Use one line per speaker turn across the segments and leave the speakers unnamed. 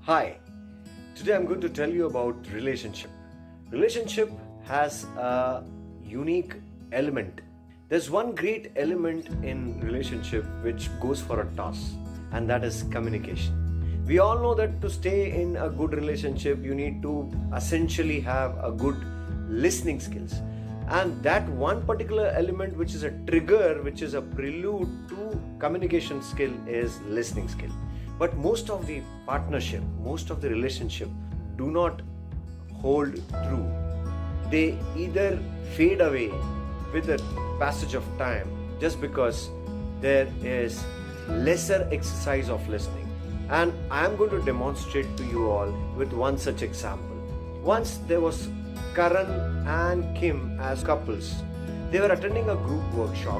Hi, today I'm going to tell you about relationship. Relationship has a unique element. There's one great element in relationship which goes for a toss, and that is communication. We all know that to stay in a good relationship, you need to essentially have a good listening skills. And that one particular element which is a trigger, which is a prelude to communication skill is listening skill. But most of the partnership, most of the relationship do not hold true. They either fade away with the passage of time just because there is lesser exercise of listening. And I am going to demonstrate to you all with one such example. Once there was Karan and Kim as couples. They were attending a group workshop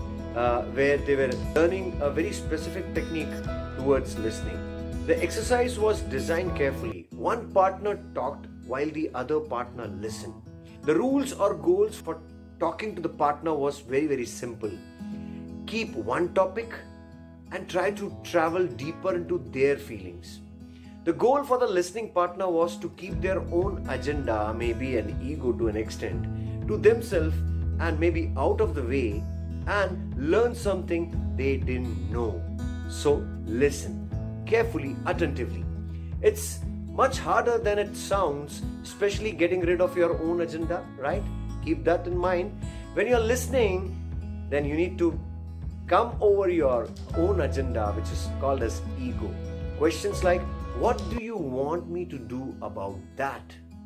where they were learning a very specific technique towards listening. The exercise was designed carefully. One partner talked while the other partner listened. The rules or goals for talking to the partner was very simple. Keep one topic and try to travel deeper into their feelings. The goal for the listening partner was to keep their own agenda, maybe an ego to an extent, to themselves and maybe out of the way and learn something they didn't know. So listen carefully, attentively. It's much harder than it sounds, especially getting rid of your own agenda, right? Keep that in mind. When you're listening, then you need to come over your own agenda, which is called as ego. Questions like, what do you want me to do about that?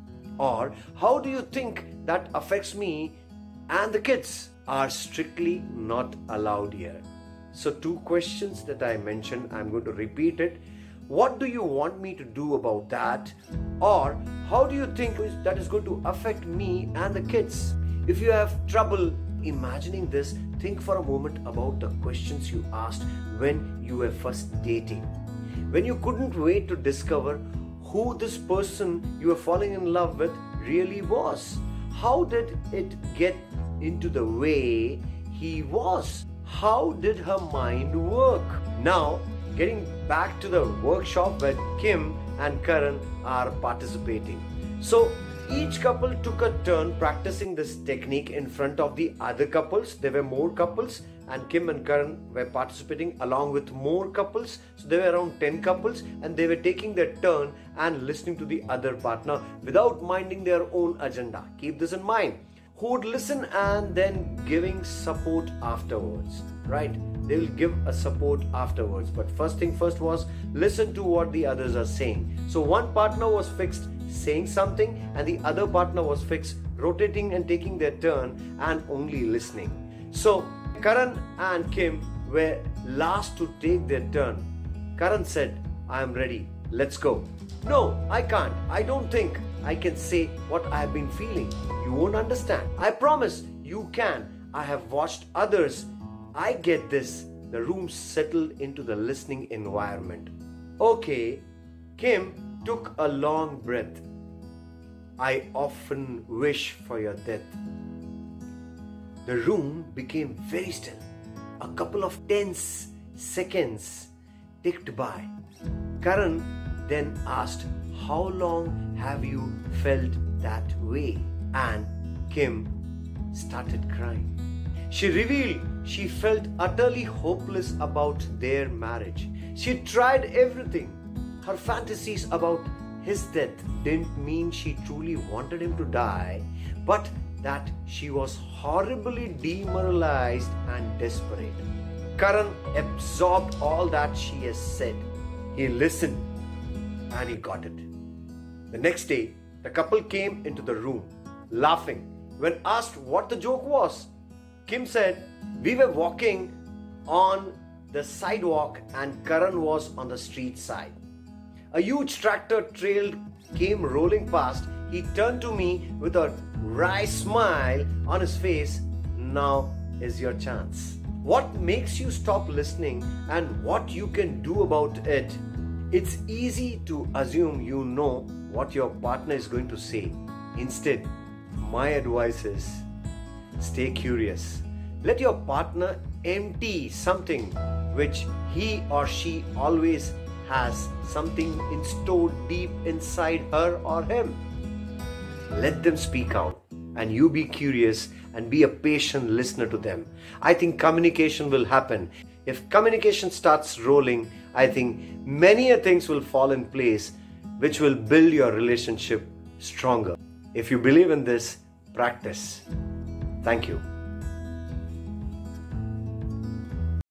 Or how do you think that affects me and the kids? Are strictly not allowed here. So 2 questions that I mentioned, I'm going to repeat it. What do you want me to do about that? Or how do you think that is going to affect me and the kids? If you have trouble imagining this, think for a moment about the questions you asked when you were first dating. When you couldn't wait to discover who this person you were falling in love with really was. How did it get into the way he was? How did her mind work? Now, getting back to the workshop where Kim and Karan are participating. So, each couple took a turn practicing this technique in front of the other couples. There were more couples and Kim and Karan were participating along with more couples. So there were around 10 couples and they were taking their turn and listening to the other partner without minding their own agenda. Keep this in mind. Who would listen and then giving support afterwards, right? They will give a support afterwards. But first thing first was listen to what the others are saying. So one partner was fixed saying something and the other partner was fixed rotating and taking their turn and only listening. So Karan and Kim were last to take their turn. Karan said, I am ready. Let's go. No, I can't. I don't think I can say what I have been feeling. You won't understand. I promise you can. I have watched others. I get this. The room settled into the listening environment. Okay, Kim took a long breath. I often wish for your death. The room became very still. A couple of tense seconds ticked by. Karan then asked, how long have you felt that way? And Kim started crying. She revealed she felt utterly hopeless about their marriage. She tried everything. Her fantasies about his death didn't mean she truly wanted him to die, but that she was horribly demoralized and desperate. Karan absorbed all that she has said. He listened and he got it. The next day, the couple came into the room, laughing. When asked what the joke was, Kim said, we were walking on the sidewalk and Karan was on the street side. A huge tractor came rolling past. He turned to me with a wry smile on his face. Now is your chance. What makes you stop listening and what you can do about it? It's easy to assume you know what your partner is going to say. Instead, my advice is stay curious. Let your partner empty something which he or she always has something in store deep inside her or him. Let them speak out, and you be curious and be a patient listener to them. I think communication will happen. If communication starts rolling, I think many things will fall in place which will build your relationship stronger. If you believe in this, practice. Thank you.